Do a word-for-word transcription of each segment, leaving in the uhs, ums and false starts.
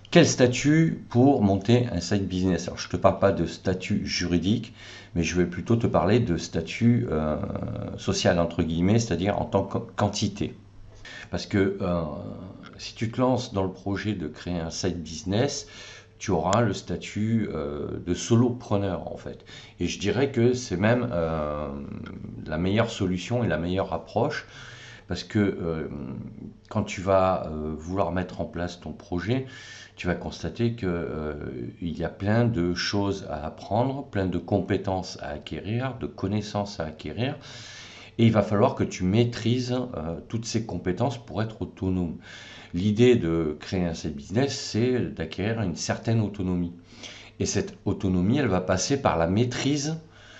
Quel statut pour monter un side business? Alors, je ne te parle pas de statut juridique, mais je vais plutôt te parler de statut euh, social, entre guillemets, c'est-à-dire en tant que quantité. Parce que euh, si tu te lances dans le projet de créer un side business, tu auras le statut euh, de solopreneur en fait. Et je dirais que c'est même euh, la meilleure solution et la meilleure approche parce que euh, quand tu vas euh, vouloir mettre en place ton projet, tu vas constater qu'il euh, y a plein de choses à apprendre, plein de compétences à acquérir, de connaissances à acquérir. Et il va falloir que tu maîtrises euh, toutes ces compétences pour être autonome. L'idée de créer un side business, c'est d'acquérir une certaine autonomie. Et cette autonomie, elle va passer par la maîtrise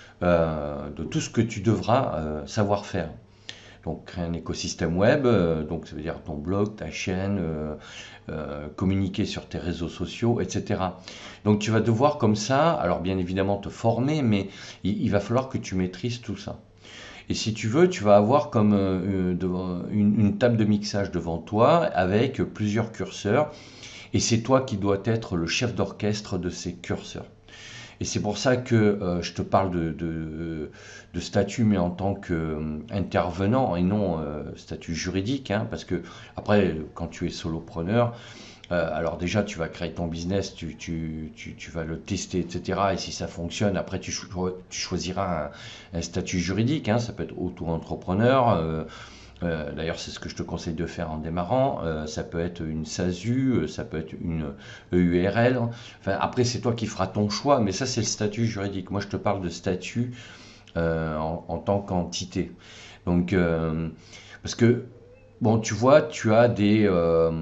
euh, de tout ce que tu devras euh, savoir faire. Donc créer un écosystème web, euh, donc ça veut dire ton blog, ta chaîne, euh, euh, communiquer sur tes réseaux sociaux, et cetera. Donc tu vas devoir comme ça, alors bien évidemment te former, mais il, il va falloir que tu maîtrises tout ça. Et si tu veux, tu vas avoir comme euh, une, une table de mixage devant toi avec plusieurs curseurs. Et c'est toi qui dois être le chef d'orchestre de ces curseurs. Et c'est pour ça que euh, je te parle de, de, de statut, mais en tant qu'intervenant et non euh, statut juridique. Hein, parce que après, quand tu es solopreneur, euh, alors déjà, tu vas créer ton business, tu, tu, tu, tu vas le tester, et cetera. Et si ça fonctionne, après, tu, cho tu choisiras un, un statut juridique. Hein, ça peut être auto-entrepreneur. Euh, euh, D'ailleurs, c'est ce que je te conseille de faire en démarrant. Euh, ça peut être une S A S U, euh, ça peut être une E U R L. Enfin, après, c'est toi qui feras ton choix, mais ça, c'est le statut juridique. Moi, je te parle de statut euh, en, en tant qu'entité. Donc, euh, parce que bon, tu vois, tu as des, euh,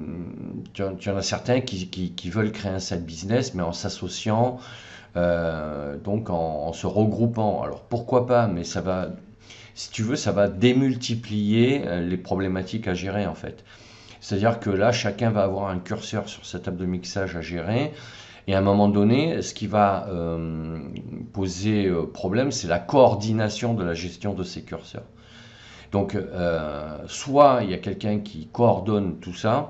tu, en, tu en as certains qui, qui, qui veulent créer un side business, mais en s'associant, euh, donc en, en se regroupant. Alors pourquoi pas, mais ça va, si tu veux, ça va démultiplier euh, les problématiques à gérer en fait. C'est-à-dire que là, chacun va avoir un curseur sur sa table de mixage à gérer. Et à un moment donné, ce qui va euh, poser euh, problème, c'est la coordination de la gestion de ces curseurs. Donc, euh, soit il y a quelqu'un qui coordonne tout ça,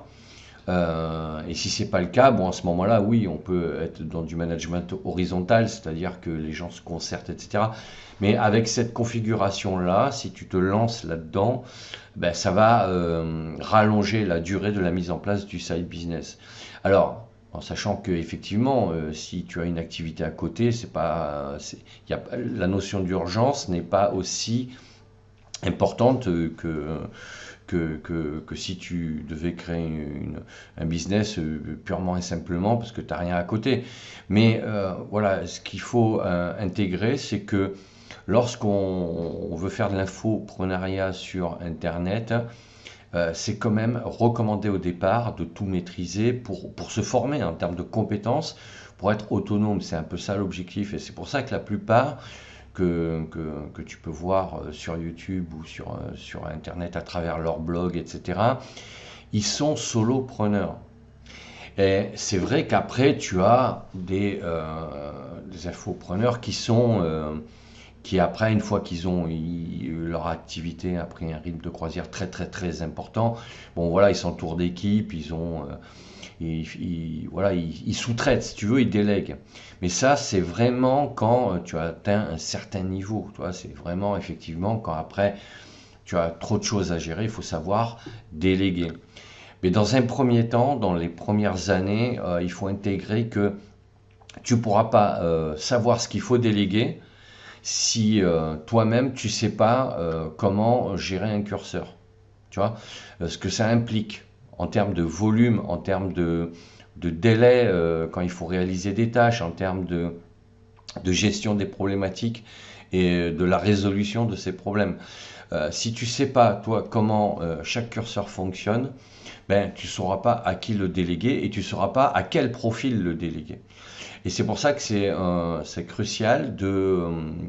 euh, et si c'est pas le cas, bon, à ce moment-là, oui, on peut être dans du management horizontal, c'est-à-dire que les gens se concertent, et cetera. Mais avec cette configuration-là, si tu te lances là-dedans, ben, ça va euh, rallonger la durée de la mise en place du side business. Alors, en sachant que effectivement, euh, si tu as une activité à côté, c'est pas, c'est, y a, la notion d'urgence n'est pas aussi importante que, que, que, que si tu devais créer une, un business purement et simplement parce que tu n'as rien à côté. Mais euh, voilà, ce qu'il faut euh, intégrer, c'est que lorsqu'on veut faire de l'infoprenariat sur Internet, euh, c'est quand même recommandé au départ de tout maîtriser pour, pour se former en termes de compétences, pour être autonome. C'est un peu ça l'objectif. Et c'est pour ça que la plupart que, que, que tu peux voir sur YouTube ou sur, sur Internet à travers leur blog, et cetera, ils sont solopreneurs. Et c'est vrai qu'après, tu as des, euh, des infopreneurs qui sont, euh, qui après, une fois qu'ils ont ils, leur activité a pris un rythme de croisière très très très important, bon voilà, ils s'entourent d'équipes, ils ont, euh, ils, ils, voilà, ils, ils sous-traitent, si tu veux, ils délèguent. Mais ça, c'est vraiment quand tu as atteint un certain niveau, tu vois, c'est vraiment effectivement quand après tu as trop de choses à gérer, il faut savoir déléguer. Mais dans un premier temps, dans les premières années, euh, il faut intégrer que tu ne pourras pas euh, savoir ce qu'il faut déléguer si euh, toi-même tu ne sais pas euh, comment gérer un curseur. Tu vois, euh, ce que ça implique en termes de volume, en termes de, de délai euh, quand il faut réaliser des tâches, en termes de, de gestion des problématiques et de la résolution de ces problèmes. Euh, si tu ne sais pas, toi, comment euh, chaque curseur fonctionne, ben, tu ne sauras pas à qui le déléguer et tu ne sauras pas à quel profil le déléguer. Et c'est pour ça que c'est euh, crucial de,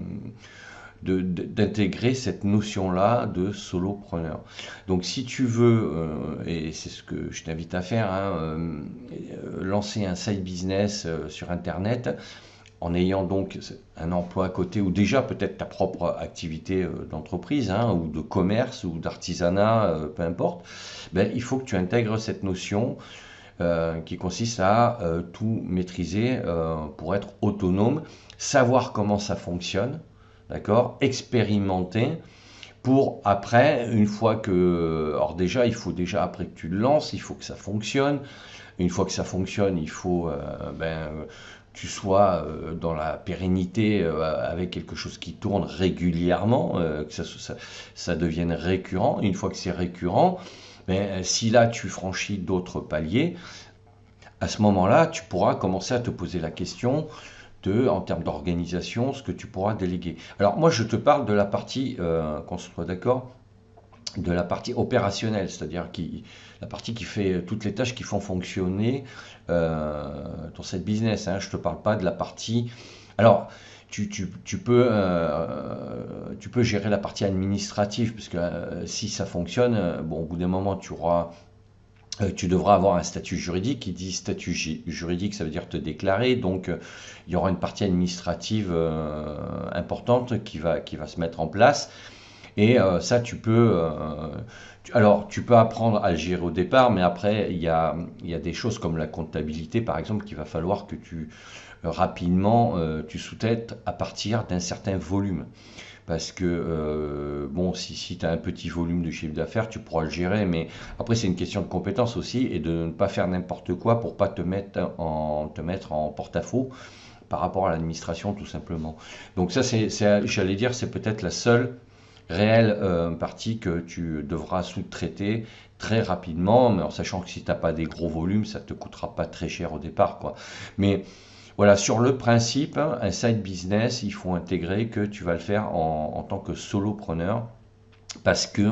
de, d'intégrer cette notion-là de solopreneur. Donc si tu veux, euh, et c'est ce que je t'invite à faire, hein, euh, lancer un side business euh, sur Internet, en ayant donc un emploi à côté ou déjà peut-être ta propre activité euh, d'entreprise hein, ou de commerce ou d'artisanat, euh, peu importe, ben, il faut que tu intègres cette notion euh, qui consiste à euh, tout maîtriser euh, pour être autonome, savoir comment ça fonctionne, d'accord, expérimenter pour après, une fois que, alors déjà, il faut déjà après que tu le lances, il faut que ça fonctionne. Une fois que ça fonctionne, il faut euh, ben, tu sois euh, dans la pérennité euh, avec quelque chose qui tourne régulièrement, euh, que ça, ça, ça devienne récurrent. Une fois que c'est récurrent, ben, si là tu franchis d'autres paliers, à ce moment-là, tu pourras commencer à te poser la question de, en termes d'organisation, ce que tu pourras déléguer. Alors moi, je te parle de la partie, euh, qu'on soit d'accord, de la partie opérationnelle, c'est-à-dire qui, la partie qui fait toutes les tâches qui font fonctionner euh, ton site business. Hein. Je ne te parle pas de la partie... Alors, tu, tu, tu, peux, euh, tu peux gérer la partie administrative, parce que euh, si ça fonctionne, bon, au bout d'un moment, tu auras... Euh, tu devras avoir un statut juridique. Qui dit statut juridique, ça veut dire te déclarer. Donc, euh, il y aura une partie administrative euh, importante qui va, qui va se mettre en place. Et euh, ça, tu peux, euh, tu, alors, tu peux apprendre à le gérer au départ, mais après, il y a, il y a des choses comme la comptabilité, par exemple, qu'il va falloir que tu, euh, rapidement, euh, tu sous-traites à partir d'un certain volume. Parce que, euh, bon, si, si tu as un petit volume de chiffre d'affaires, tu pourras le gérer, mais après, c'est une question de compétence aussi, et de ne pas faire n'importe quoi pour pas te mettre en, te mettre en porte-à-faux par rapport à l'administration, tout simplement. Donc ça, c'est, c'est, j'allais dire, c'est peut-être la seule réelle euh, partie que tu devras sous-traiter très rapidement, mais en sachant que si tu n'as pas des gros volumes, ça ne te coûtera pas très cher au départ, quoi. Mais voilà, sur le principe, hein, un side business, il faut intégrer que tu vas le faire en, en tant que solopreneur, parce que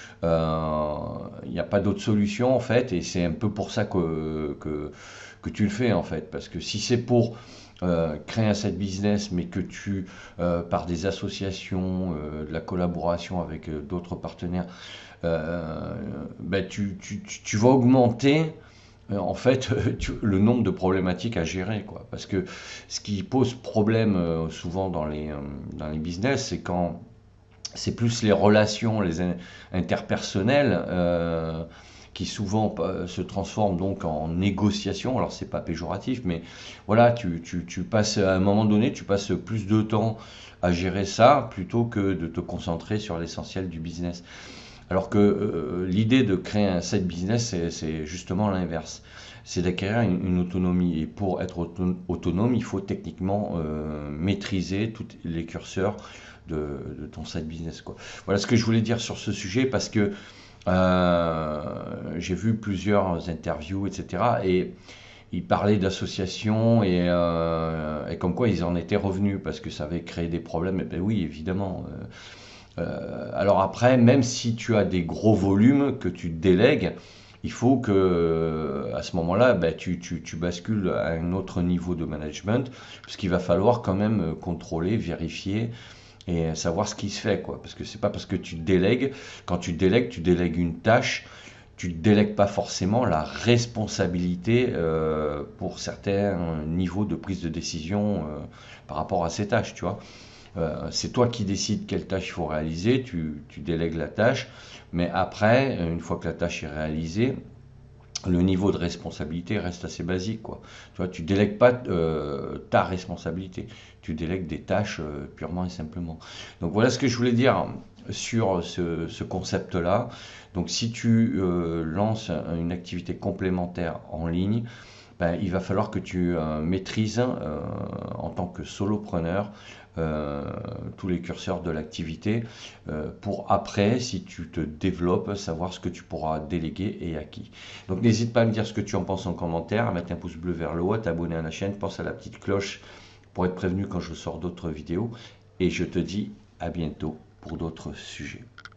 euh, il n'y a pas d'autre solution en fait, et c'est un peu pour ça que, que, que tu le fais en fait, parce que si c'est pour euh, créer un side business, mais que tu, euh, par des associations, euh, de la collaboration avec euh, d'autres partenaires, euh, ben tu, tu, tu, tu vas augmenter euh, en fait tu, le nombre de problématiques à gérer, quoi. Parce que ce qui pose problème euh, souvent dans les, euh, dans les business, c'est quand c'est plus les relations, les in- interpersonnelles, euh, qui souvent euh, se transforment donc en négociation. Alors c'est pas péjoratif, mais voilà, tu, tu, tu passes à un moment donné, tu passes plus de temps à gérer ça plutôt que de te concentrer sur l'essentiel du business. Alors que euh, l'idée de créer un side business, c'est c'est justement l'inverse. C'est d'acquérir une, une autonomie. Et pour être auto- autonome, il faut techniquement euh, maîtriser tous les curseurs de, de ton side business, quoi. Voilà ce que je voulais dire sur ce sujet, parce que euh, j'ai vu plusieurs interviews, et cetera. Et ils parlaient d'associations, et, euh, et comme quoi ils en étaient revenus parce que ça avait créé des problèmes. Et ben oui, évidemment. euh, euh, alors après, même si tu as des gros volumes que tu délègues, il faut que à ce moment-là, ben, tu, tu- tu bascules à un autre niveau de management, parce qu'il va falloir quand même euh, contrôler, vérifier et savoir ce qui se fait, quoi. Parce que c'est pas parce que tu délègues, quand tu délègues, tu délègues une tâche, tu ne délègues pas forcément la responsabilité euh, pour certains niveaux de prise de décision euh, par rapport à ces tâches, tu vois. Euh, c'est toi qui décides quelle tâche il faut réaliser, tu, tu délègues la tâche, mais après, une fois que la tâche est réalisée, le niveau de responsabilité reste assez basique, quoi. Tu vois, tu délègues pas euh, ta responsabilité, tu délègues des tâches euh, purement et simplement. Donc voilà ce que je voulais dire sur ce, ce concept-là. Donc si tu euh, lances une activité complémentaire en ligne, ben, il va falloir que tu euh, maîtrises euh, en tant que solopreneur euh, tous les curseurs de l'activité euh, pour après, si tu te développes, savoir ce que tu pourras déléguer et à qui. Donc n'hésite pas à me dire ce que tu en penses en commentaire, à mettre un pouce bleu vers le haut, à t'abonner à la chaîne, pense à la petite cloche pour être prévenu quand je sors d'autres vidéos, et je te dis à bientôt pour d'autres sujets.